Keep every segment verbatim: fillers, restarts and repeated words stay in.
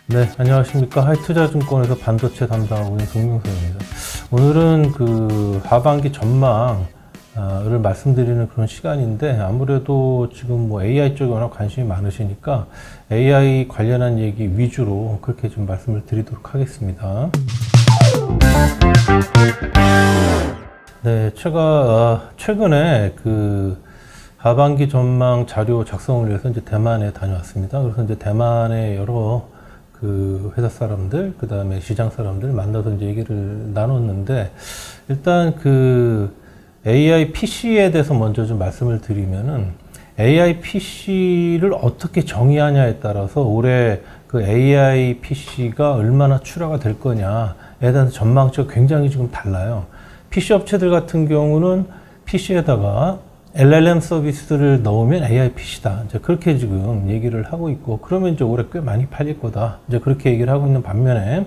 네, 안녕하십니까. 하이투자증권에서 반도체 담당하고 있는 송명석입니다. 오늘은 그 하반기 전망을 말씀드리는 그런 시간인데, 아무래도 지금 뭐 에이아이 쪽에 워낙 관심이 많으시니까 에이아이 관련한 얘기 위주로 그렇게 좀 말씀을 드리도록 하겠습니다. 네, 제가 최근에 그 하반기 전망 자료 작성을 위해서 이제 대만에 다녀왔습니다. 그래서 이제 대만의 여러 그 회사 사람들, 그 다음에 시장 사람들 만나서 이제 얘기를 나눴는데, 일단 그 에이아이 피씨에 대해서 먼저 좀 말씀을 드리면은, 에이아이 피씨를 어떻게 정의하냐에 따라서 올해 그 에이아이 피씨가 얼마나 출하가 될 거냐에 대한 전망치가 굉장히 지금 달라요. 피씨 업체들 같은 경우는 피씨에다가 엘엘엠 서비스를 넣으면 에이아이 피씨다. 이제 그렇게 지금 얘기를 하고 있고, 그러면 이제 올해 꽤 많이 팔릴 거다. 이제 그렇게 얘기를 하고 있는 반면에,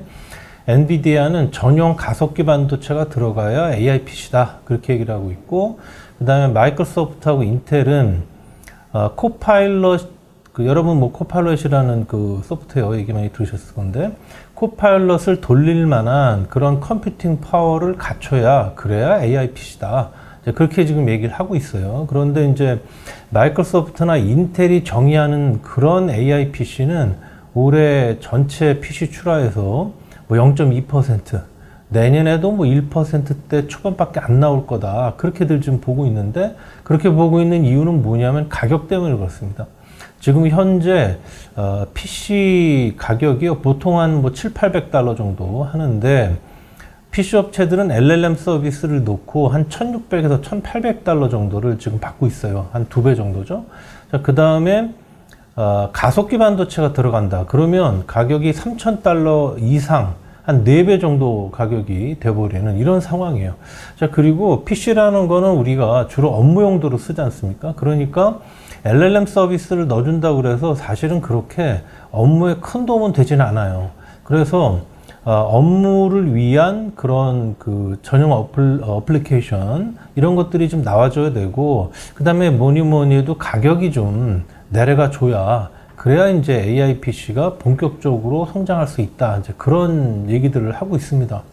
엔비디아는 전용 가속기 반도체가 들어가야 에이아이 피씨다. 그렇게 얘기를 하고 있고, 그 다음에 마이크로소프트하고 인텔은, 어, 코파일럿, 그 여러분 뭐 코파일럿이라는 그 소프트웨어 얘기 많이 들으셨을 건데, 코파일럿을 돌릴 만한 그런 컴퓨팅 파워를 갖춰야, 그래야 에이아이 피씨다. 그렇게 지금 얘기를 하고 있어요. 그런데 이제 마이크로소프트나 인텔이 정의하는 그런 에이아이 피씨는 올해 전체 피씨 출하에서 뭐 영 점 이 퍼센트, 내년에도 뭐 일 퍼센트대 초반밖에 안 나올 거다. 그렇게들 지금 보고 있는데, 그렇게 보고 있는 이유는 뭐냐면 가격 때문에 그렇습니다. 지금 현재 어, 피씨 가격이 보통 한 뭐 칠팔백 달러 정도 하는데, 피씨 업체들은 엘엘엠 서비스를 놓고 한 천육백에서 천팔백 달러 정도를 지금 받고 있어요. 한 두 배 정도죠. 자, 그 다음에 어, 가속기 반도체가 들어간다. 그러면 가격이 삼천 달러 이상, 한 네 배 정도 가격이 돼버리는 이런 상황이에요. 자, 그리고 피씨라는 거는 우리가 주로 업무 용도로 쓰지 않습니까? 그러니까 엘엘엠 서비스를 넣어준다고 그래서 사실은 그렇게 업무에 큰 도움은 되지는 않아요. 그래서 어, 업무를 위한 그런 그 전용 어플, 어플리케이션 이런 것들이 좀 나와줘야 되고, 그 다음에 뭐니 뭐니 해도 가격이 좀 내려가 줘야, 그래야 이제 에이아이 피씨가 본격적으로 성장할 수 있다. 이제 그런 얘기들을 하고 있습니다.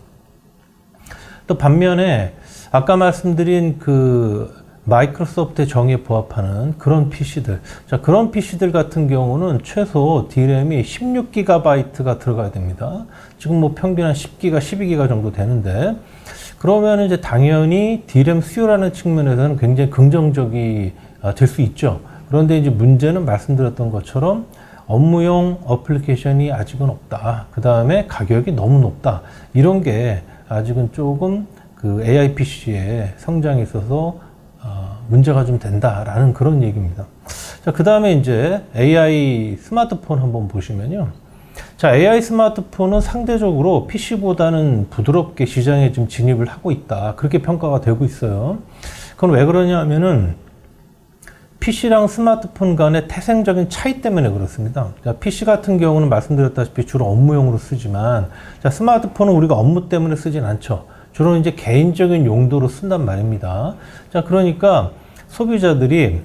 또 반면에 아까 말씀드린 그 마이크로소프트의 정의에 부합하는 그런 피씨들, 자, 그런 피씨들 같은 경우는 최소 디램이 십육 기가바이트가 들어가야 됩니다. 지금 뭐 평균 한 십 기가, 십이 기가 정도 되는데, 그러면 이제 당연히 디램 수요라는 측면에서는 굉장히 긍정적이 될 수 있죠. 그런데 이제 문제는 말씀드렸던 것처럼 업무용 어플리케이션이 아직은 없다. 그 다음에 가격이 너무 높다. 이런 게 아직은 조금 그 에이아이 피씨의 성장에 있어서 어, 문제가 좀 된다라는 그런 얘기입니다. 자, 그 다음에 이제 에이아이 스마트폰 한번 보시면요. 자, 에이아이 스마트폰은 상대적으로 피씨보다는 부드럽게 시장에 지금 진입을 하고 있다. 그렇게 평가가 되고 있어요. 그건 왜 그러냐 하면은 피씨랑 스마트폰 간의 태생적인 차이 때문에 그렇습니다. 자, 피씨 같은 경우는 말씀드렸다시피 주로 업무용으로 쓰지만, 자, 스마트폰은 우리가 업무 때문에 쓰진 않죠. 주로 이제 개인적인 용도로 쓴단 말입니다. 자, 그러니까 소비자들이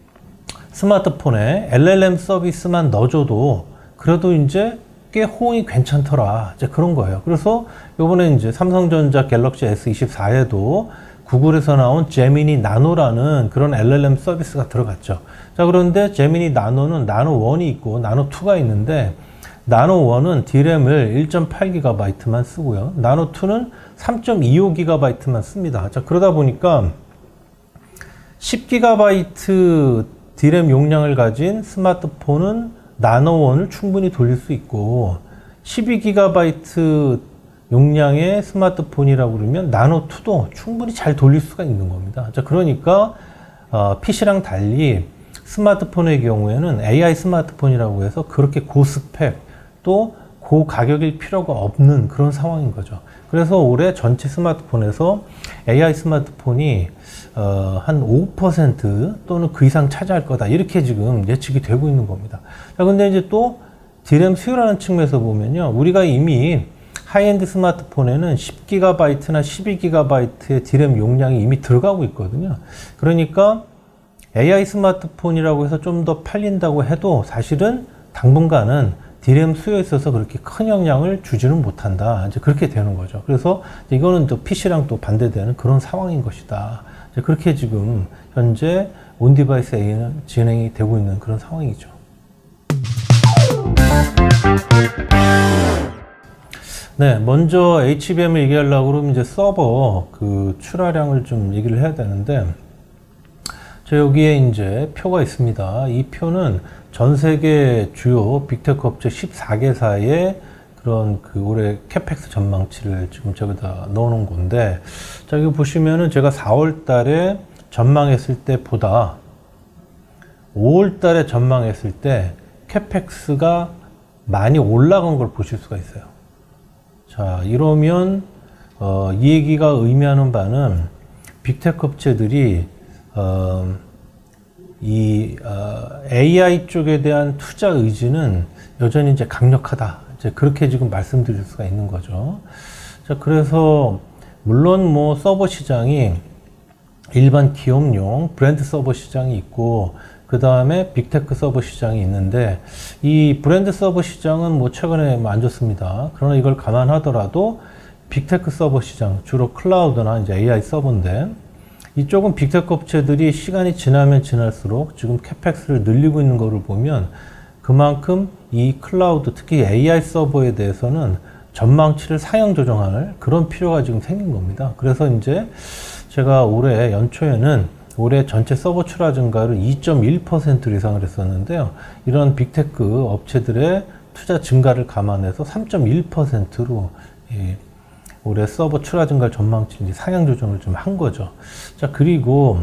스마트폰에 엘엘엠 서비스만 넣어줘도 그래도 이제 꽤 호응이 괜찮더라. 이제 그런 거예요. 그래서 요번에 이제 삼성전자 갤럭시 에스 이십사에도 구글에서 나온 제미니 나노라는 그런 엘엘엠 서비스가 들어갔죠. 자, 그런데 제미니 나노는 나노 일이 있고 나노 이가 있는데, 나노 일은 디램을 일 점 팔 기가바이트만 쓰고요. 나노 이는 삼 점 이오 기가바이트만 씁니다. 자, 그러다 보니까 십 기가바이트 디램 용량을 가진 스마트폰은 나노 일을 충분히 돌릴 수 있고, 십이 기가바이트 용량의 스마트폰이라고 그러면 나노 이도 충분히 잘 돌릴 수가 있는 겁니다. 자, 그러니까 어, 피씨랑 달리 스마트폰의 경우에는 에이아이 스마트폰이라고 해서 그렇게 고스펙 또 고가격일 필요가 없는 그런 상황인 거죠. 그래서 올해 전체 스마트폰에서 에이아이 스마트폰이 어, 한 오 퍼센트 또는 그 이상 차지할 거다. 이렇게 지금 예측이 되고 있는 겁니다. 자, 근데 이제 또 디램 수요라는 측면에서 보면요. 우리가 이미 하이엔드 스마트폰에는 십 기가바이트나 십이 기가바이트의 디램 용량이 이미 들어가고 있거든요. 그러니까 에이아이 스마트폰이라고 해서 좀 더 팔린다고 해도 사실은 당분간은 디램 수요에 있어서 그렇게 큰 영향을 주지는 못한다. 이제 그렇게 되는 거죠. 그래서 이거는 또 피시랑 또 반대되는 그런 상황인 것이다. 이제 그렇게 지금 현재 온디바이스 에이는 진행이 되고 있는 그런 상황이죠. 네, 먼저 에이치비엠을 얘기하려고 그러면 이제 서버 그 출하량을 좀 얘기를 해야 되는데, 저 여기에 이제 표가 있습니다. 이 표는 전 세계 주요 빅테크 업체 십사 개사의 그런 그 올해 캐펙스 전망치를 지금 저기다 넣어 놓은 건데, 자, 여기 보시면은 제가 사월 달에 전망했을 때보다 오월 달에 전망했을 때 캐펙스가 많이 올라간 걸 보실 수가 있어요. 자, 이러면 어, 이 얘기가 의미하는 바는 빅테크 업체들이 어, 이 어, 에이아이 쪽에 대한 투자 의지는 여전히 이제 강력하다. 이제 그렇게 지금 말씀드릴 수가 있는 거죠. 자, 그래서 물론 뭐 서버 시장이 일반 기업용 브랜드 서버 시장이 있고, 그 다음에 빅테크 서버 시장이 있는데, 이 브랜드 서버 시장은 뭐 최근에 뭐 안 좋습니다. 그러나 이걸 감안하더라도 빅테크 서버 시장, 주로 클라우드나 이제 에이아이 서버인데, 이쪽은 빅테크 업체들이 시간이 지나면 지날수록 지금 캐펙스를 늘리고 있는 거를 보면 그만큼 이 클라우드, 특히 에이아이 서버에 대해서는 전망치를 상향 조정할 그런 필요가 지금 생긴 겁니다. 그래서 이제 제가 올해 연초에는 올해 전체 서버 출하 증가를 이 점 일 퍼센트 이상을 했었는데요. 이런 빅테크 업체들의 투자 증가를 감안해서 삼 점 일 퍼센트로 예, 올해 서버 출하 증가 전망치 상향 조정을 좀 한 거죠. 자, 그리고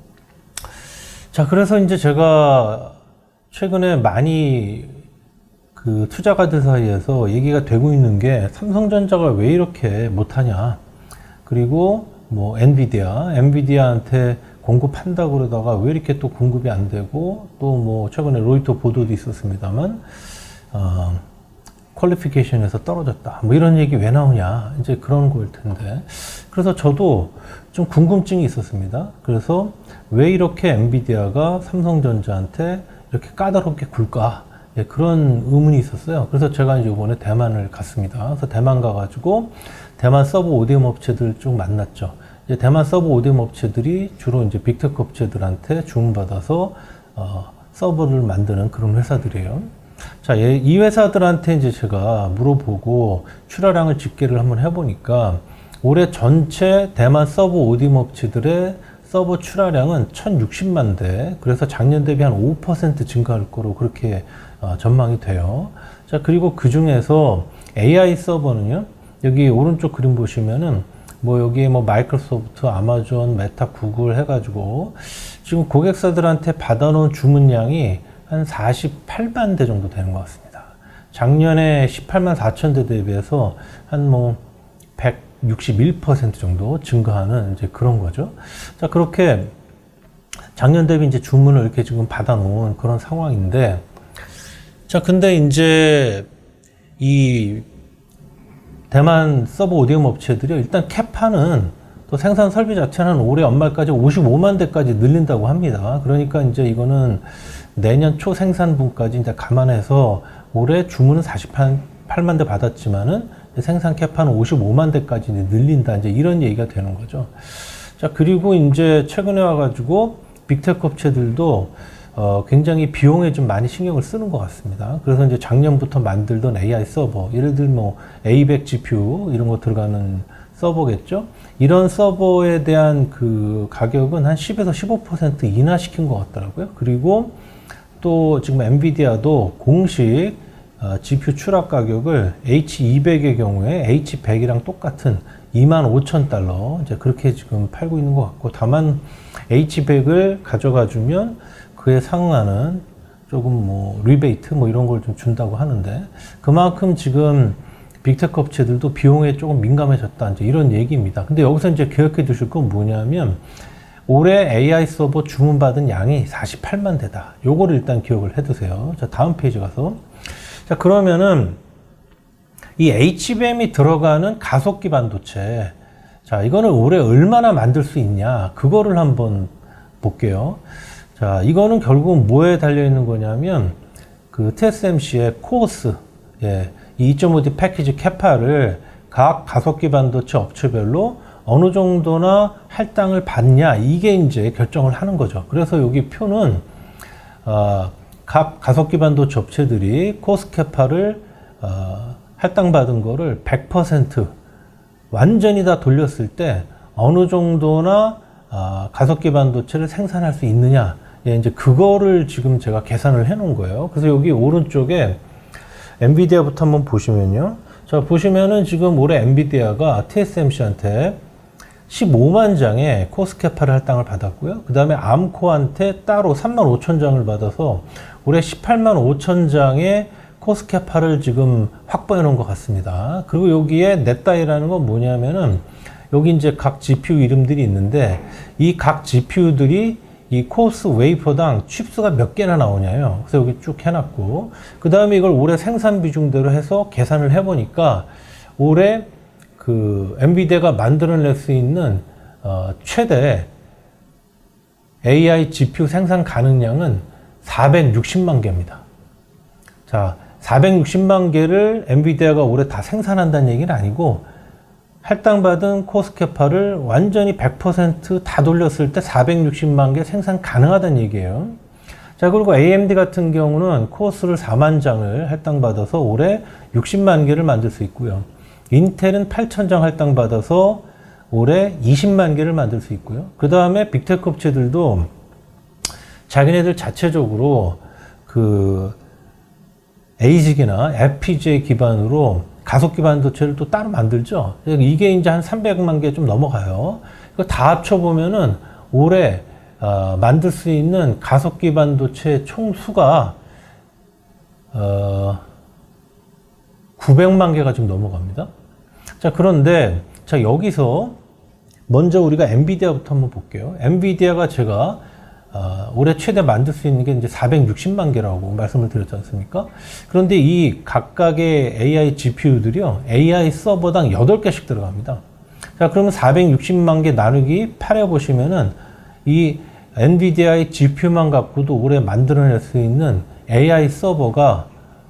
자, 그래서 이제 제가 최근에 많이 그 투자가들 사이에서 얘기가 되고 있는 게, 삼성전자가 왜 이렇게 못하냐, 그리고 뭐 엔비디아, 엔비디아한테 공급한다고 그러다가 왜 이렇게 또 공급이 안 되고, 또 뭐 최근에 로이터 보도도 있었습니다만 어, 퀄리피케이션에서 떨어졌다, 뭐 이런 얘기 왜 나오냐, 이제 그런 거일 텐데, 그래서 저도 좀 궁금증이 있었습니다. 그래서 왜 이렇게 엔비디아가 삼성전자한테 이렇게 까다롭게 굴까, 예, 그런 의문이 있었어요. 그래서 제가 이제 이번에 대만을 갔습니다. 그래서 대만 가가지고 대만 서버 오디엠 업체들 쭉 만났죠. 이제 대만 서버 오디엠 업체들이 주로 이제 빅테크 업체들한테 주문받아서 어, 서버를 만드는 그런 회사들이에요. 자, 예, 이 회사들한테 이제 제가 물어보고 출하량을 집계를 한번 해보니까 올해 전체 대만 서버 오디엠 업체들의 서버 출하량은 천육십만 대, 그래서 작년 대비 한 오 퍼센트 증가할 거로 그렇게 어, 전망이 돼요. 자, 그리고 그 중에서 에이아이 서버는요, 여기 오른쪽 그림 보시면은 뭐 여기에 뭐 마이크로소프트, 아마존, 메타, 구글 해가지고 지금 고객사들한테 받아놓은 주문량이 한 사십팔만 대 정도 되는 것 같습니다. 작년에 십팔만 사천 대 대비해서 한 뭐 백육십일 퍼센트 정도 증가하는 이제 그런 거죠. 자, 그렇게 작년 대비 이제 주문을 이렇게 지금 받아놓은 그런 상황인데, 자, 근데 이제 이 대만 서버 오디엠 업체들이 일단 캐파는 또 생산 설비 자체는 올해 연말까지 오십오만 대까지 늘린다고 합니다. 그러니까 이제 이거는 내년 초 생산분까지 이제 감안해서 올해 주문은 사십팔만 대 받았지만은 생산 캐파는 오십오만 대까지 이제 늘린다, 이제 이런 얘기가 되는 거죠. 자, 그리고 이제 최근에 와가지고 빅테크 업체들도 어, 굉장히 비용에 좀 많이 신경을 쓰는 것 같습니다. 그래서 이제 작년부터 만들던 에이아이 서버, 예를 들면 뭐 에이 백 지피유 이런 거 들어가는 서버겠죠. 이런 서버에 대한 그 가격은 한 십에서 십오 퍼센트 인하시킨 것 같더라고요. 그리고 또 지금 엔비디아도 공식 어, 지피유 출하 가격을 에이치 이백의 경우에 에이치 백이랑 똑같은 이만 오천 달러 이제 그렇게 지금 팔고 있는 것 같고, 다만 에이치 백을 가져가 주면 그에 상응하는 조금 뭐 리베이트 뭐 이런 걸 좀 준다고 하는데, 그만큼 지금 빅테크 업체들도 비용에 조금 민감해졌다, 이제 이런 얘기입니다. 근데 여기서 이제 기억해 두실 건 뭐냐면, 올해 에이아이 서버 주문받은 양이 사십팔만 대다. 요거를 일단 기억을 해 두세요. 자, 다음 페이지 가서. 자, 그러면은 이 에이치비엠이 들어가는 가속기 반도체, 자, 이거는 올해 얼마나 만들 수 있냐, 그거를 한번 볼게요. 자, 이거는 결국 뭐에 달려 있는 거냐면 그 티에스엠씨의 코어스, 예, 이 이 점 오 디 패키지 캐파를 각 가속기 반도체 업체별로 어느 정도나 할당을 받냐, 이게 이제 결정을 하는 거죠. 그래서 여기 표는 어, 각 가속기 반도체 업체들이 코스캐파를 어, 할당받은 거를 백 퍼센트 완전히 다 돌렸을 때 어느 정도나 어, 가속기 반도체를 생산할 수 있느냐, 예, 이제 그거를 지금 제가 계산을 해 놓은 거예요. 그래서 여기 오른쪽에 엔비디아부터 한번 보시면요. 자, 보시면은 지금 올해 엔비디아가 티에스엠씨한테 십오만 장의 코스캐파를 할당을 받았고요. 그 다음에 암코한테 따로 삼만 오천 장을 받아서 올해 십팔만 오천 장의 코스캐파를 지금 확보해 놓은 것 같습니다. 그리고 여기에 넷다이라는 건 뭐냐면은 여기 이제 각 지피유 이름들이 있는데 이 각 지피유들이 이 코스 웨이퍼당 칩수가 몇 개나 나오냐요. 그래서 여기 쭉 해놨고, 그 다음에 이걸 올해 생산 비중대로 해서 계산을 해보니까 올해 그 엔비디아가 만들어낼 수 있는 어, 최대 에이아이 지피유 생산 가능량은 사백육십만 개입니다. 자, 사백육십만 개를 엔비디아가 올해 다 생산한다는 얘기는 아니고 할당받은 코스캐파를 완전히 백 퍼센트 다 돌렸을 때 사백육십만 개 생산 가능하다는 얘기예요. 자, 그리고 에이엠디 같은 경우는 코스를 사만 장을 할당받아서 올해 육십만 개를 만들 수 있고요. 인텔은 팔천 장 할당받아서 올해 이십만 개를 만들 수 있고요. 그 다음에 빅테크 업체들도 자기네들 자체적으로 그 에이식이나 에프피지에이 기반으로 가속기 반도체를 또 따로 만들죠. 이게 이제 한 삼백만 개 좀 넘어가요. 이거 다 합쳐보면은 올해 어, 만들 수 있는 가속기 반도체 총 수가 어, 구백만 개가 좀 넘어갑니다. 자, 그런데 자, 여기서 먼저 우리가 엔비디아부터 한번 볼게요. 엔비디아가 제가 어, 올해 최대 만들 수 있는 게 이제 사백육십만 개라고 말씀을 드렸지 않습니까? 그런데 이 각각의 에이아이 지피유들이요, 에이아이 서버당 여덟 개씩 들어갑니다. 자, 그러면 사백육십만 개 나누기 팔 해보시면은 이 엔비디아의 지피유만 갖고도 올해 만들어낼 수 있는 에이아이 서버가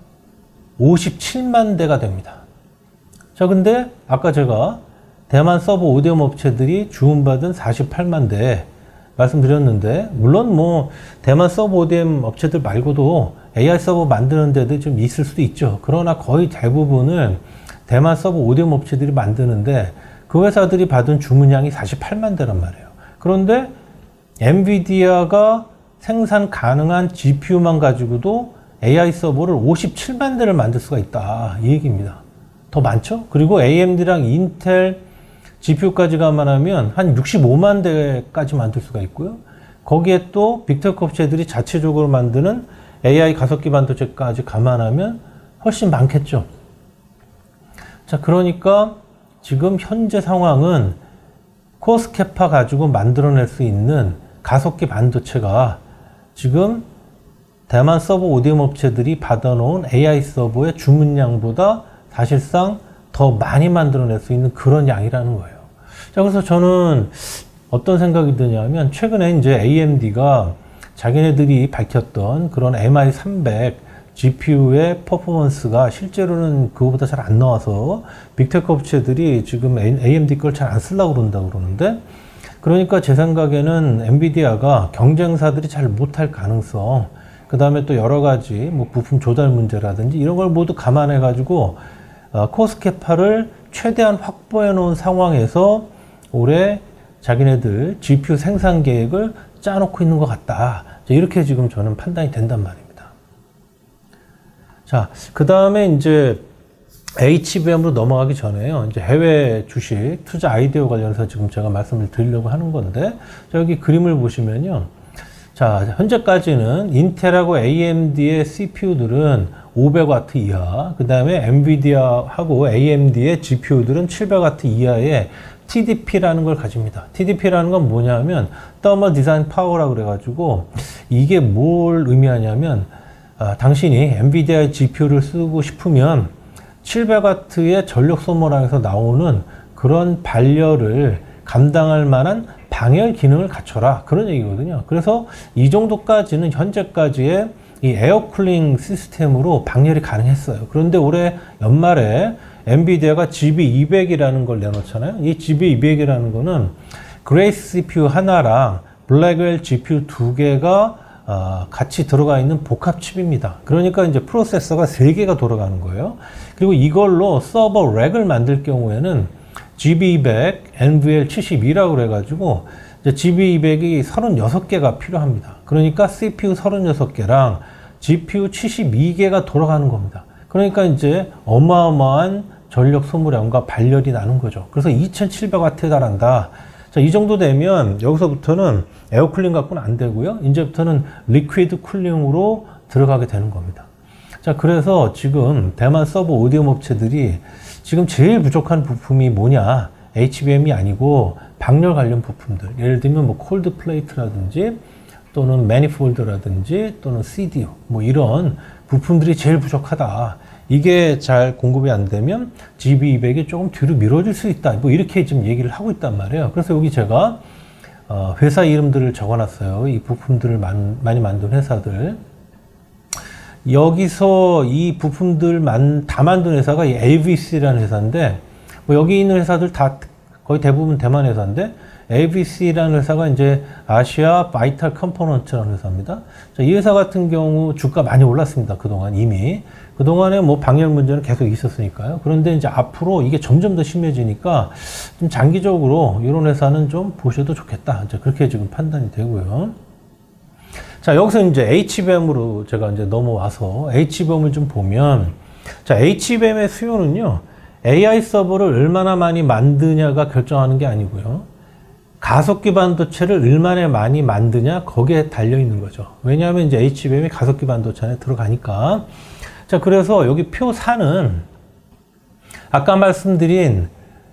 오십칠만 대가 됩니다. 자, 근데 아까 제가 대만 서버 오디엠 업체들이 주문받은 사십팔만 대 말씀드렸는데, 물론 뭐 대만 서버 오디엠 업체들 말고도 에이아이 서버 만드는 데도 좀 있을 수도 있죠. 그러나 거의 대부분을 대만 서버 오디엠 업체들이 만드는데 그 회사들이 받은 주문량이 사십팔만 대란 말이에요. 그런데 엔비디아가 생산 가능한 지피유만 가지고도 에이아이 서버를 오십칠만 대를 만들 수가 있다, 이 얘기입니다. 더 많죠? 그리고 에이엠디랑 인텔 지피유까지 감안하면 한 육십오만 대까지 만들 수가 있고요. 거기에 또 빅테크 업체들이 자체적으로 만드는 에이아이 가속기 반도체까지 감안하면 훨씬 많겠죠. 자, 그러니까 지금 현재 상황은 코스캐파 가지고 만들어낼 수 있는 가속기 반도체가 지금 대만 서버 오디엠 업체들이 받아놓은 에이아이 서버의 주문량보다 사실상 더 많이 만들어낼 수 있는 그런 양이라는 거예요. 자, 그래서 저는 어떤 생각이 드냐면, 최근에 이제 에이엠디가 자기네들이 밝혔던 그런 엠아이 삼백 지피유의 퍼포먼스가 실제로는 그거보다 잘 안 나와서 빅테크 업체들이 지금 에이엠디 걸 잘 안 쓰려고 그런다고 그러는데, 그러니까 제 생각에는 엔비디아가 경쟁사들이 잘 못할 가능성, 그 다음에 또 여러 가지 뭐 부품 조달 문제라든지 이런 걸 모두 감안해 가지고 어, 코스캐파를 최대한 확보해 놓은 상황에서 올해 자기네들 지피유 생산 계획을 짜놓고 있는 것 같다, 이렇게 지금 저는 판단이 된단 말입니다. 자, 그 다음에 이제 에이치비엠으로 넘어가기 전에요, 이제 해외 주식 투자 아이디어 관련해서 지금 제가 말씀을 드리려고 하는 건데, 여기 그림을 보시면요. 자, 현재까지는 인텔하고 에이엠디의 씨피유들은 오백 와트 이하, 그 다음에 엔비디아하고 에이엠디의 지피유들은 칠백 와트 이하의 티디피라는 걸 가집니다. 티디피라는 건 뭐냐면 Thermal Design Power라고 그래가지고, 이게 뭘 의미하냐면 아, 당신이 엔비디아의 지피유를 쓰고 싶으면 칠백 와트의 전력 소모량에서 나오는 그런 발열을 감당할 만한 방열 기능을 갖춰라, 그런 얘기거든요. 그래서 이 정도까지는 현재까지의 이 에어쿨링 시스템으로 방열이 가능했어요. 그런데 올해 연말에 엔비디아가 지비 이백이라는 걸 내놓잖아요. 이 지비 이백이라는 거는 그레이스 씨피유 하나랑 블랙웰 지피유 두 개가 어, 같이 들어가 있는 복합 칩입니다. 그러니까 이제 프로세서가 세 개가 돌아가는 거예요. 그리고 이걸로 서버 렉을 만들 경우에는 지비 이백, 엔브이엘 칠십이라고 그래가지고 이제 지비 이백이 서른여섯 개가 필요합니다. 그러니까 씨피유 서른여섯 개랑 지피유 칠십이 개가 돌아가는 겁니다. 그러니까 이제 어마어마한 전력 소모량과 발열이 나는 거죠. 그래서 이천칠백 와트에 달한다. 자, 이 정도 되면 여기서부터는 에어쿨링 갖고는 안 되고요. 이제부터는 리퀴드 쿨링으로 들어가게 되는 겁니다. 자, 그래서 지금 대만 서버 오디오 업체들이 지금 제일 부족한 부품이 뭐냐? 에이치비엠이 아니고 방열 관련 부품들. 예를 들면 뭐 콜드 플레이트라든지 또는 매니폴드라든지 또는 씨디유 뭐 이런 부품들이 제일 부족하다. 이게 잘 공급이 안 되면 지비 이백이 조금 뒤로 미뤄질 수 있다. 뭐 이렇게 지금 얘기를 하고 있단 말이에요. 그래서 여기 제가 어 회사 이름들을 적어놨어요. 이 부품들을 만, 많이 만든 회사들. 여기서 이 부품들 만, 다 만든 회사가 이 에이브이씨라는 회사인데 뭐 여기 있는 회사들 다 거의 대부분 대만 회사인데 에이브이씨라는 회사가 이제 아시아 바이탈 컴포넌트라는 회사입니다. 자, 이 회사 같은 경우 주가 많이 올랐습니다. 그동안 이미. 그동안에 뭐 방열 문제는 계속 있었으니까요. 그런데 이제 앞으로 이게 점점 더 심해지니까 좀 장기적으로 이런 회사는 좀 보셔도 좋겠다. 이제 그렇게 지금 판단이 되고요. 자, 여기서 이제 에이치비엠으로 제가 이제 넘어와서 에이치비엠을 좀 보면, 자, 에이치비엠의 수요는요, 에이아이 서버를 얼마나 많이 만드냐가 결정하는 게 아니고요. 가속기 반도체를 얼마나 많이 만드냐, 거기에 달려 있는 거죠. 왜냐하면 이제 에이치비엠이 가속기 반도체 안에 들어가니까. 자, 그래서 여기 표 사는 아까 말씀드린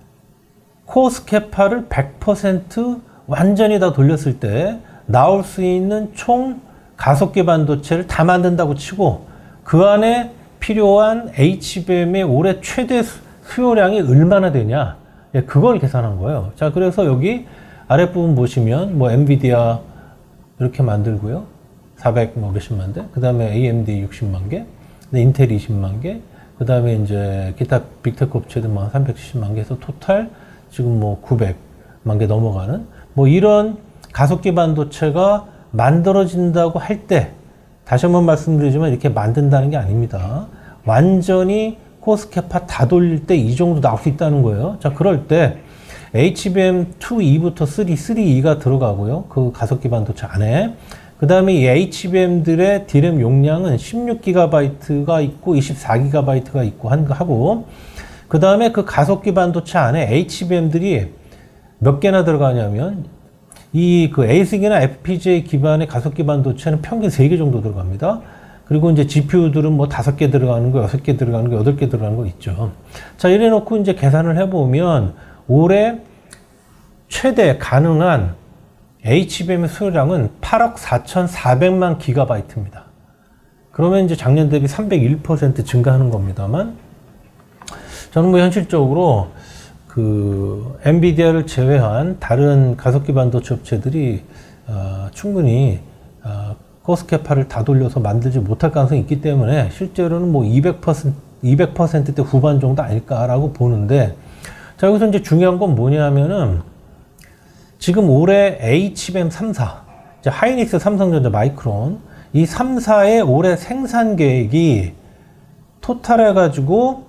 코스케파를 백 퍼센트 완전히 다 돌렸을 때 나올 수 있는 총 가속기 반도체를 다 만든다고 치고 그 안에 필요한 에이치비엠의 올해 최대 수요량이 얼마나 되냐, 예, 그걸 계산한 거예요. 자, 그래서 여기 아랫부분 보시면 뭐 엔비디아 이렇게 만들고요. 사백 뭐 몇십만 대, 그 다음에 에이엠디 육십만 개, 인텔 이십만 개, 그 다음에 이제 기타 빅테크 업체들 뭐 삼백칠십만 개 해서 토탈 지금 뭐 구백만 개 넘어가는 뭐 이런 가속기 반도체가 만들어진다고 할 때, 다시 한번 말씀드리지만 이렇게 만든다는 게 아닙니다. 완전히 코스케파 다 돌릴 때 이 정도 나올 수 있다는 거예요. 자, 그럴 때 에이치비엠 투 이부터 쓰리, 쓰리 이가 들어가고요. 그 가속기 반도체 안에. 그 다음에 이 에이치비엠들의 디램 용량은 십육 기가바이트가 있고 이십사 기가바이트가 있고 한, 하고, 그 다음에 그 가속기 반도체 안에 에이치비엠들이 몇 개나 들어가냐면, 이 그 에이식이나 에프피지에이 기반의 가속기 반도체는 평균 세 개 정도 들어갑니다. 그리고 이제 지피유들은 뭐 다섯 개 들어가는 거, 여섯 개 들어가는 거, 여덟 개 들어가는 거 있죠. 자, 이래 놓고 이제 계산을 해보면 올해 최대 가능한 에이치비엠의 수요량은 팔억 사천사백만 기가바이트입니다. 그러면 이제 작년 대비 삼백일 퍼센트 증가하는 겁니다만, 저는 뭐 현실적으로 그 엔비디아를 제외한 다른 가속기 반도체 업체들이 어, 충분히 어, 코스케파를 다 돌려서 만들지 못할 가능성이 있기 때문에 실제로는 뭐 이백 퍼센트, 이백 퍼센트대 후반 정도 아닐까라고 보는데, 자, 여기서 이제 중요한 건 뭐냐면은 지금 올해 에이치비엠 삼 사, 이제 하이닉스, 삼성전자, 마이크론, 이 삼 사의 올해 생산 계획이 토탈 해가지고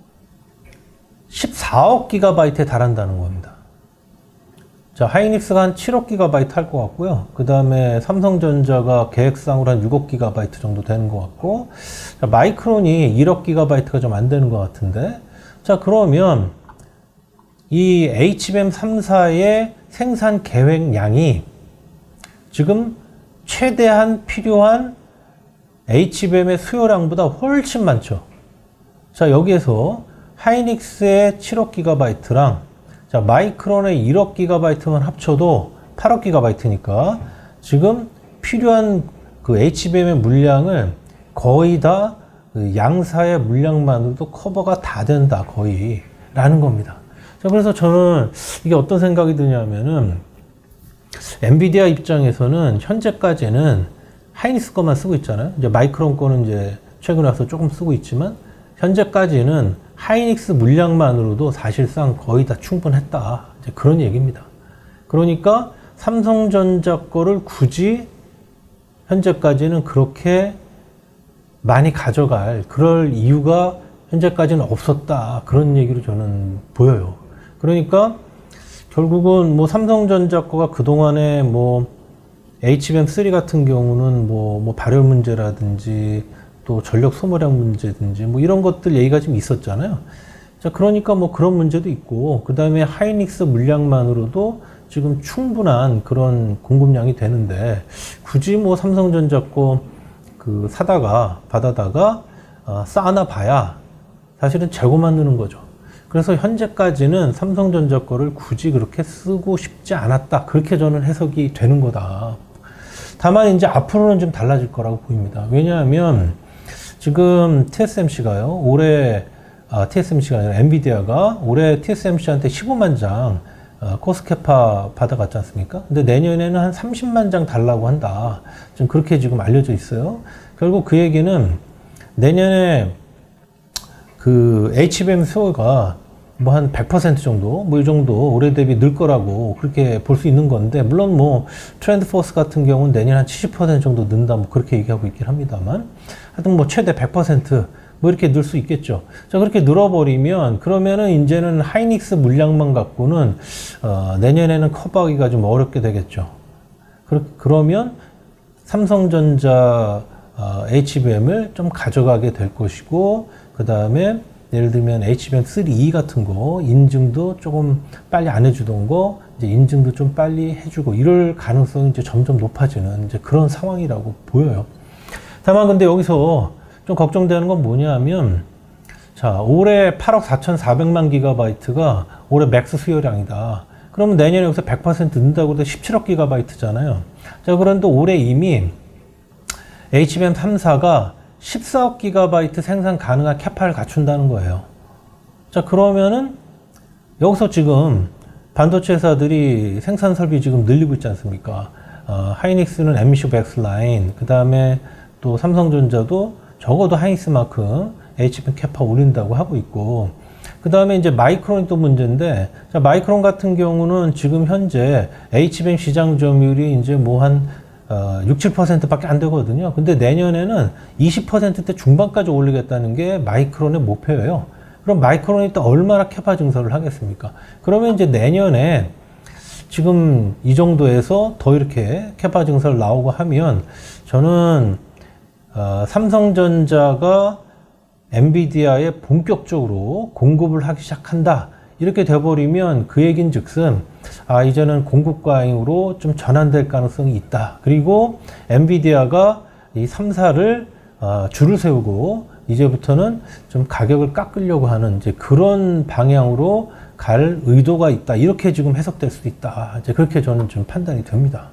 십사억 기가바이트에 달한다는 겁니다. 자, 하이닉스가 한 칠억 기가바이트 할 것 같고요. 그 다음에 삼성전자가 계획상으로 한 육억 기가바이트 정도 되는 것 같고, 자, 마이크론이 일억 기가바이트가 좀 안 되는 것 같은데, 자, 그러면 이 에이치비엠 삼 사의 생산 계획량이 지금 최대한 필요한 에이치비엠의 수요량보다 훨씬 많죠. 자, 여기에서 하이닉스의 칠억 기가바이트랑 자, 마이크론의 일억 기가바이트만 합쳐도 팔억 기가바이트니까 지금 필요한 그 에이치비엠의 물량을 거의 다 그 양사의 물량만으로도 커버가 다 된다, 거의 라는 겁니다. 자, 그래서 저는 이게 어떤 생각이 드냐면은 엔비디아 입장에서는 현재까지는 하이닉스 거만 쓰고 있잖아요. 이제 마이크론 거는 이제 최근에 와서 조금 쓰고 있지만 현재까지는 하이닉스 물량만으로도 사실상 거의 다 충분했다. 이제 그런 얘기입니다. 그러니까 삼성전자 거를 굳이 현재까지는 그렇게 많이 가져갈 그럴 이유가 현재까지는 없었다. 그런 얘기로 저는 보여요. 그러니까 결국은 뭐 삼성전자 거가 그동안에 뭐 에이치비엠 쓰리 같은 경우는 뭐, 뭐 발열 문제라든지 또 전력 소모량 문제든지 뭐 이런 것들 얘기가 좀 있었잖아요. 자, 그러니까 뭐 그런 문제도 있고, 그 다음에 하이닉스 물량만으로도 지금 충분한 그런 공급량이 되는데, 굳이 뭐 삼성전자 거 그 사다가, 받아다가, 어, 쌓아놔 봐야 사실은 재고 만드는 거죠. 그래서 현재까지는 삼성전자 거를 굳이 그렇게 쓰고 싶지 않았다. 그렇게 저는 해석이 되는 거다. 다만 이제 앞으로는 좀 달라질 거라고 보입니다. 왜냐하면 지금 티에스엠씨가요, 올해, 아, 티에스엠씨가 아니라 엔비디아가 올해 티에스엠씨한테 십오만 장 어, 코스케파 받아갔지 않습니까? 근데 내년에는 한 삼십만 장 달라고 한다. 좀 그렇게 지금 알려져 있어요. 결국 그 얘기는 내년에 그 에이치비엠 수요가 뭐 한 백 퍼센트 정도, 뭐 이 정도 올해 대비 늘 거라고 그렇게 볼 수 있는 건데, 물론 뭐 트렌드포스 같은 경우는 내년 한 칠십 퍼센트 정도 는다, 뭐 그렇게 얘기하고 있긴 합니다만, 하여튼 뭐 최대 백 퍼센트 뭐 이렇게 늘 수 있겠죠. 자, 그렇게 늘어버리면 그러면은 이제는 하이닉스 물량만 갖고는 어, 내년에는 커버하기가 좀 어렵게 되겠죠. 그, 그러면 삼성전자 어, 에이치비엠을 좀 가져가게 될 것이고, 그 다음에 예를 들면 에이치비엠 쓰리 이 같은 거 인증도 조금 빨리 안 해주던 거 이제 인증도 좀 빨리 해주고, 이럴 가능성이 이제 점점 높아지는 이제 그런 상황이라고 보여요. 다만 근데 여기서 좀 걱정되는 건 뭐냐면, 자, 올해 팔억 사천사백만 기가바이트가 올해 맥스 수요량이다. 그러면 내년에 여기서 백 퍼센트 는다고 해도 십칠억 기가바이트잖아요. 자, 그런데 올해 이미 에이치비엠 삼 사가 십사억 기가바이트 생산 가능한 캐파를 갖춘다는 거예요. 자, 그러면은 여기서 지금 반도체 회사들이 생산 설비 지금 늘리고 있지 않습니까? 어, 하이닉스는 엠씨 백스 라인, 그 다음에 또 삼성전자도 적어도 하이닉스만큼 에이치비엠 캐파 올린다고 하고 있고, 그 다음에 이제 마이크론이 또 문제인데, 자, 마이크론 같은 경우는 지금 현재 에이치비엠 시장 점유율이 이제 뭐 한 어, 육, 칠 퍼센트 밖에 안 되거든요. 근데 내년에는 이십 퍼센트대 중반까지 올리겠다는 게 마이크론의 목표예요. 그럼 마이크론이 또 얼마나 캐파 증설을 하겠습니까? 그러면 이제 내년에 지금 이 정도에서 더 이렇게 캐파 증설 나오고 하면, 저는 어, 삼성전자가 엔비디아에 본격적으로 공급을 하기 시작한다, 이렇게 돼버리면 그 얘기는 즉슨, 아, 이제는 공급 과잉으로 좀 전환될 가능성이 있다. 그리고 엔비디아가 이 삼 사를 어, 줄을 세우고 이제부터는 좀 가격을 깎으려고 하는 이제 그런 방향으로 갈 의도가 있다. 이렇게 지금 해석될 수도 있다. 이제 그렇게 저는 좀 판단이 됩니다.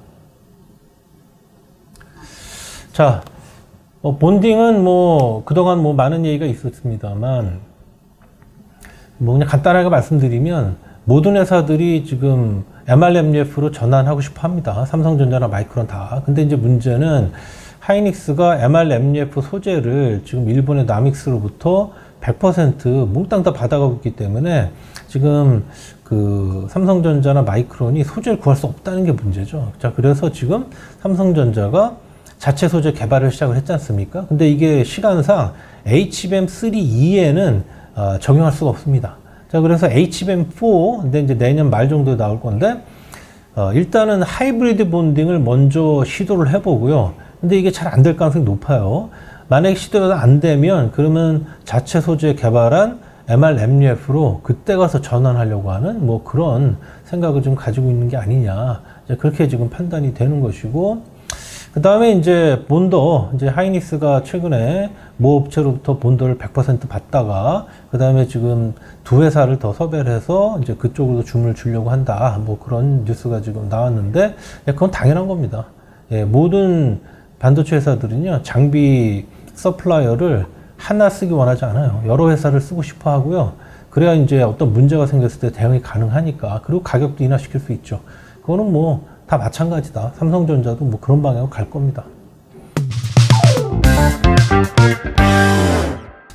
자, 어, 본딩은 뭐 그동안 뭐 많은 얘기가 있었습니다만, 뭐 그냥 간단하게 말씀드리면 모든 회사들이 지금 엠알엠이에프로 전환하고 싶어 합니다. 삼성전자나 마이크론 다. 근데 이제 문제는 하이닉스가 엠알엠이에프 소재를 지금 일본의 나믹스로부터 백 퍼센트 몽땅 다 받아가고 있기 때문에 지금 그 삼성전자나 마이크론이 소재를 구할 수 없다는 게 문제죠. 자, 그래서 지금 삼성전자가 자체 소재 개발을 시작을 했지 않습니까? 근데 이게 시간상 에이치비엠 쓰리 이에는 어, 적용할 수가 없습니다. 자, 그래서 에이치비엠 사, 근데 이제 내년 말 정도에 나올 건데, 어, 일단은 하이브리드 본딩을 먼저 시도를 해보고요. 근데 이게 잘 안 될 가능성이 높아요. 만약에 시도가 안 되면, 그러면 자체 소재 개발한 엠알엠이에프로 그때 가서 전환하려고 하는 뭐 그런 생각을 좀 가지고 있는 게 아니냐. 이제 그렇게 지금 판단이 되는 것이고, 그 다음에 이제 본더, 이제 하이닉스가 최근에 모 업체로부터 본더를 백 퍼센트 받다가, 그 다음에 지금 두 회사를 더 섭외를 해서 이제 그쪽으로 주문을 주려고 한다. 뭐 그런 뉴스가 지금 나왔는데, 예, 그건 당연한 겁니다. 예, 모든 반도체 회사들은요, 장비 서플라이어를 하나 쓰기 원하지 않아요. 여러 회사를 쓰고 싶어 하고요. 그래야 이제 어떤 문제가 생겼을 때 대응이 가능하니까. 그리고 가격도 인하시킬 수 있죠. 그거는 뭐 다 마찬가지다. 삼성전자도 뭐 그런 방향으로 갈 겁니다.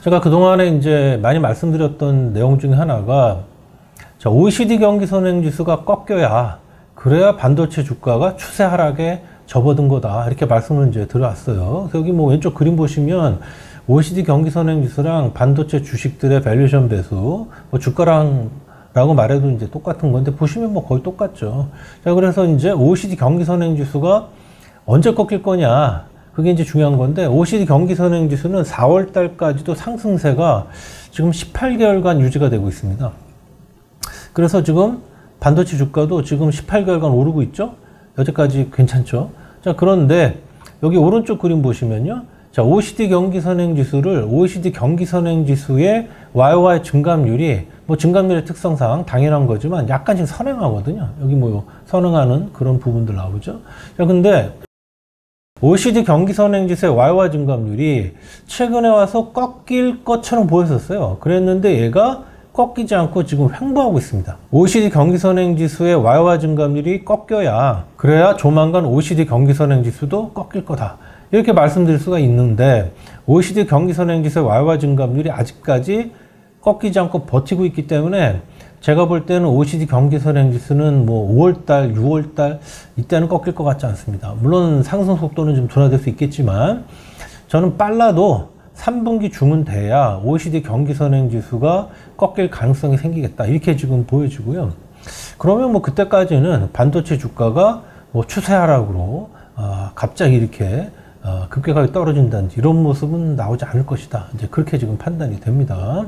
제가 그동안에 이제 많이 말씀드렸던 내용 중에 하나가, 자, 오이시디 경기 선행 지수가 꺾여야, 그래야 반도체 주가가 추세 하락에 접어든 거다, 이렇게 말씀을 이제 드려왔어요. 그래서 여기 뭐 왼쪽 그림 보시면 오이시디 경기 선행 지수랑 반도체 주식들의 밸류에이션 배수, 뭐 주가랑 라고 말해도 이제 똑같은 건데, 보시면 뭐 거의 똑같죠. 자, 그래서 이제 오이시디 경기 선행 지수가 언제 꺾일 거냐, 그게 이제 중요한 건데, 오이시디 경기 선행 지수는 사월 달까지도 상승세가 지금 십팔 개월간 유지가 되고 있습니다. 그래서 지금 반도체 주가도 지금 십팔 개월간 오르고 있죠. 여기까지 괜찮죠. 자, 그런데 여기 오른쪽 그림 보시면요, 자, 오이시디 경기 선행 지수를 오이시디 경기 선행 지수의 와이오와이 증감률이, 뭐 증감률의 특성상 당연한 거지만 약간씩 선행하거든요. 여기 뭐 선행하는 그런 부분들 나오죠. 자, 근데 오이시디 경기 선행 지수의 와이오와이 증감률이 최근에 와서 꺾일 것처럼 보였었어요. 그랬는데 얘가 꺾이지 않고 지금 횡보하고 있습니다. 오이시디 경기 선행 지수의 와이오와이 증감률이 꺾여야, 그래야 조만간 오이시디 경기 선행 지수도 꺾일 거다, 이렇게 말씀드릴 수가 있는데, 오이시디 경기 선행 지수의 와이오와이 증감률이 아직까지 꺾이지 않고 버티고 있기 때문에, 제가 볼 때는 오이시디 경기 선행 지수는 뭐 오월 달, 유월 달 이때는 꺾일 것 같지 않습니다. 물론 상승 속도는 좀 둔화될 수 있겠지만, 저는 빨라도 삼 분기 중은 돼야 오이시디 경기 선행 지수가 꺾일 가능성이 생기겠다, 이렇게 지금 보여지고요. 그러면 뭐 그때까지는 반도체 주가가 뭐 추세 하락으로 아, 갑자기 이렇게 아, 급격하게 떨어진다든지 이런 모습은 나오지 않을 것이다, 이제 그렇게 지금 판단이 됩니다.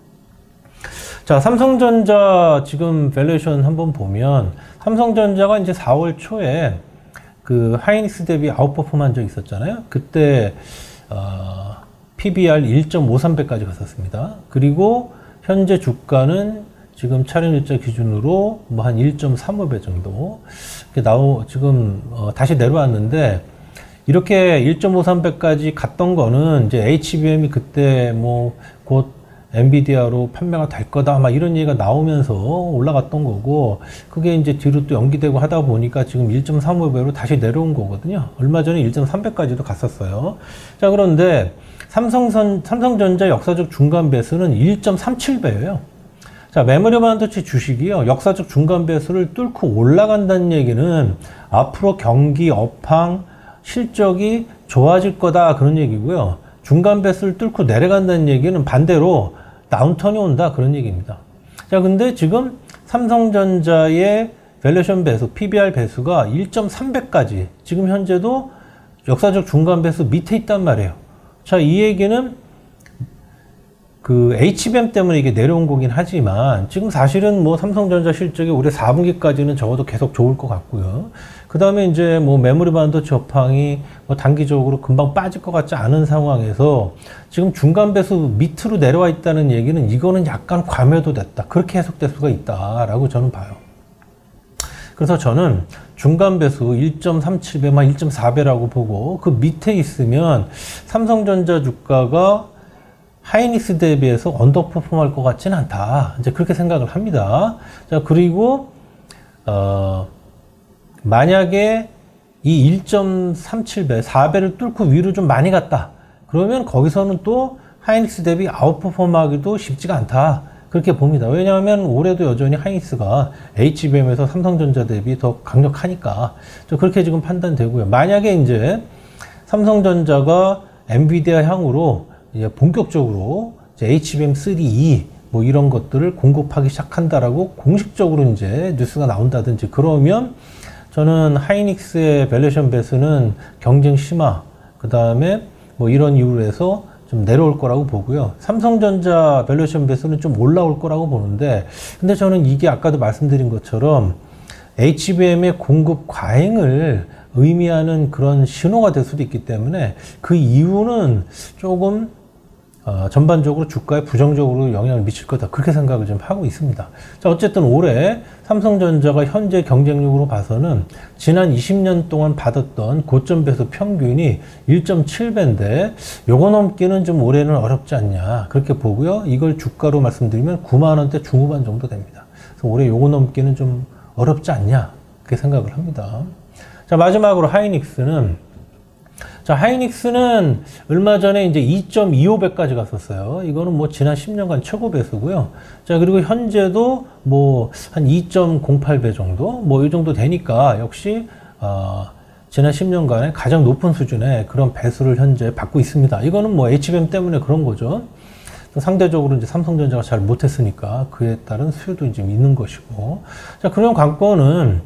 자, 삼성전자 지금 밸류에이션 한번 보면, 삼성전자가 이제 사월 초에 그 하이닉스 대비 아웃퍼폼한 적이 있었잖아요. 그때 어, 피비알 일 점 오삼 배까지 갔었습니다. 그리고 현재 주가는 지금 차량일자 기준으로 뭐 한 일 점 삼오 배 정도 이렇게 나오, 지금 어, 다시 내려왔는데, 이렇게 일 점 오삼 배까지 갔던 거는 이제 에이치비엠이 그때 뭐 곧 엔비디아로 판매가 될 거다, 막 이런 얘기가 나오면서 올라갔던 거고, 그게 이제 뒤로 또 연기되고 하다 보니까 지금 일 점 삼오 배로 다시 내려온 거거든요. 얼마 전에 일 점 삼 배까지도 갔었어요. 자, 그런데 삼성선, 삼성전자 역사적 중간 배수는 일 점 삼칠 배예요. 자, 메모리 반도체 주식이요, 역사적 중간 배수를 뚫고 올라간다는 얘기는 앞으로 경기 업황 실적이 좋아질 거다, 그런 얘기고요. 중간 배수를 뚫고 내려간다는 얘기는 반대로 다운턴이 온다, 그런 얘기입니다. 자, 근데 지금 삼성전자의 밸류에이션 배수, 피비알 배수가 일 점 삼 배까지 지금 현재도 역사적 중간 배수 밑에 있단 말이에요. 자, 이 얘기는 그 에이치비엠 때문에 이게 내려온 거긴 하지만, 지금 사실은 뭐 삼성전자 실적이 올해 사 분기까지는 적어도 계속 좋을 것 같고요. 그 다음에 이제 뭐 메모리 반도체 업황이 뭐 단기적으로 금방 빠질 것 같지 않은 상황에서 지금 중간 배수 밑으로 내려와 있다는 얘기는, 이거는 약간 과매도 됐다, 그렇게 해석될 수가 있다라고 저는 봐요. 그래서 저는 중간 배수 일 점 삼칠 배, 막 일 점 사 배라고 보고, 그 밑에 있으면 삼성전자 주가가 하이닉스 대비해서 언더퍼폼 할 것 같지는 않다, 이제 그렇게 생각을 합니다. 자, 그리고 어, 만약에 이 일 점 삼칠 배, 사 배를 뚫고 위로 좀 많이 갔다, 그러면 거기서는 또 하이닉스 대비 아웃퍼폼 하기도 쉽지가 않다, 그렇게 봅니다. 왜냐하면 올해도 여전히 하이닉스가 에이치비엠에서 삼성전자 대비 더 강력하니까, 그렇게 지금 판단되고요. 만약에 이제 삼성전자가 엔비디아 향으로 이제 본격적으로 이제 에이치비엠 쓰리 이 뭐 이런 것들을 공급하기 시작한다라고 공식적으로 이제 뉴스가 나온다든지, 그러면 저는 하이닉스의 밸류에이션 배수는 경쟁 심화, 그 다음에 뭐 이런 이유로 해서 좀 내려올 거라고 보고요. 삼성전자 밸류에이션 배수는 좀 올라올 거라고 보는데, 근데 저는 이게 아까도 말씀드린 것처럼 에이치비엠의 공급 과잉을 의미하는 그런 신호가 될 수도 있기 때문에, 그 이유는 조금 어, 전반적으로 주가에 부정적으로 영향을 미칠 거다, 그렇게 생각을 좀 하고 있습니다. 자, 어쨌든 올해 삼성전자가 현재 경쟁력으로 봐서는 지난 이십 년 동안 받았던 고점 배수 평균이 일 점 칠 배인데, 요거 넘기는 좀 올해는 어렵지 않냐, 그렇게 보고요. 이걸 주가로 말씀드리면 구만 원대 중후반 정도 됩니다. 그래서 올해 요거 넘기는 좀 어렵지 않냐, 그렇게 생각을 합니다. 자, 마지막으로 하이닉스는, 자, 자, 하이닉스는 얼마 전에 이제 이 점 이오 배까지 갔었어요. 이거는 뭐 지난 십 년간 최고 배수고요. 자, 그리고 현재도 뭐 한 이 점 공팔 배 정도, 뭐 이 정도 되니까 역시 어, 지난 십 년간의 가장 높은 수준의 그런 배수를 현재 받고 있습니다. 이거는 뭐 에이치비엠 때문에 그런 거죠. 상대적으로 이제 삼성전자가 잘 못했으니까 그에 따른 수요도 좀 있는 것이고. 자, 그런 관건은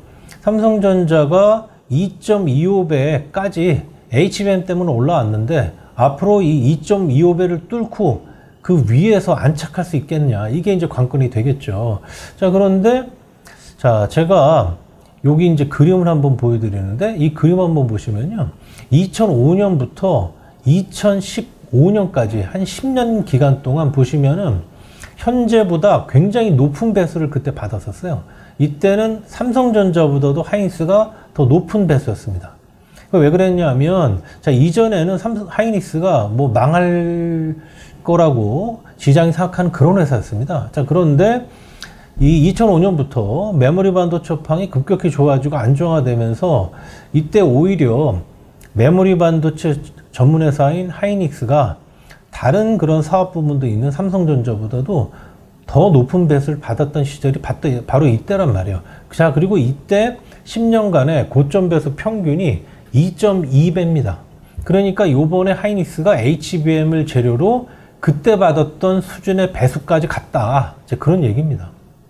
삼성전자가 이 점 이오 배까지 에이치비엠 때문에 올라왔는데 앞으로 이 이 점 이오 배를 뚫고 그 위에서 안착할 수 있겠냐, 이게 이제 관건이 되겠죠. 자, 그런데 자, 제가 여기 이제 그림을 한번 보여드리는데 이 그림 한번 보시면요, 이천오 년부터 이천십오 년까지 한 십 년 기간 동안 보시면은 현재보다 굉장히 높은 배수를 그때 받았었어요. 이때는 삼성전자보다도 하이닉스가 더 높은 배수였습니다. 왜 그랬냐면, 자, 이전에는 삼성, 하이닉스가 뭐 망할 거라고 시장이 생각하는 그런 회사였습니다. 자, 그런데 이 이천오 년부터 메모리 반도체 업황이 급격히 좋아지고 안정화되면서 이때 오히려 메모리 반도체 전문 회사인 하이닉스가 다른 그런 사업 부문도 있는 삼성전자보다도 더 높은 배수를 받았던 시절이 바로 이때란 말이에요. 자, 그리고 이때 십 년간의 고점 배수 평균이 이 점 이 배입니다. 그러니까 요번에 하이닉스가 에이치비엠을 재료로 그때 받았던 수준의 배수까지 갔다, 이제 그런 얘기입니다.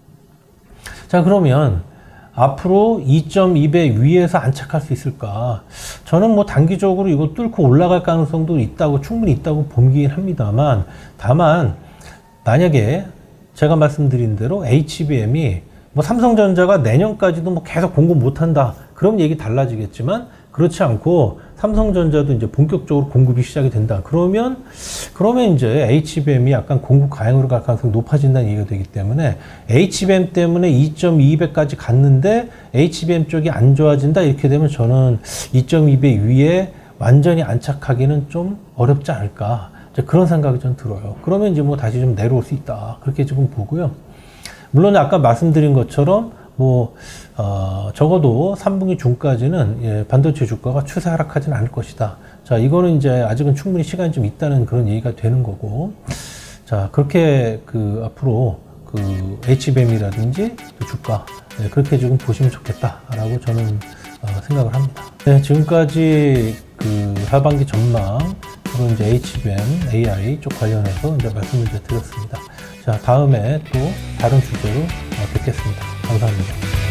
자, 그러면 앞으로 이 점 이 배 위에서 안착할 수 있을까? 저는 뭐 단기적으로 이거 뚫고 올라갈 가능성도 있다고, 충분히 있다고 보긴 합니다만, 다만 만약에 제가 말씀드린 대로 에이치비엠이 뭐 삼성전자가 내년까지도 뭐 계속 공급 못한다, 그럼 얘기 달라지겠지만, 그렇지 않고 삼성전자도 이제 본격적으로 공급이 시작이 된다. 그러면 그러면 이제 에이치비엠이 약간 공급 과잉으로 갈 가능성이 높아진다는 얘기가 되기 때문에, 에이치비엠 때문에 이 점 이 배까지 갔는데 에이치비엠 쪽이 안 좋아진다, 이렇게 되면 저는 이 점 이 배 위에 완전히 안착하기는 좀 어렵지 않을까, 이제 그런 생각이 좀 들어요. 그러면 이제 뭐 다시 좀 내려올 수 있다, 그렇게 지금 보고요. 물론 아까 말씀드린 것처럼 뭐 어, 적어도 삼 분기 중까지는 예, 반도체 주가가 추세 하락하지는 않을 것이다. 자, 이거는 이제 아직은 충분히 시간이 좀 있다는 그런 얘기가 되는 거고, 자, 그렇게 그 앞으로 그 에이치비엠이라든지 주가, 네, 그렇게 지금 보시면 좋겠다라고 저는 어, 생각을 합니다. 네, 지금까지 그 하반기 전망, 그리고 이제 에이치비엠, 에이아이 쪽 관련해서 이제 말씀을 이제 드렸습니다. 자, 다음에 또 다른 주제로 뵙겠습니다. 감사합니다.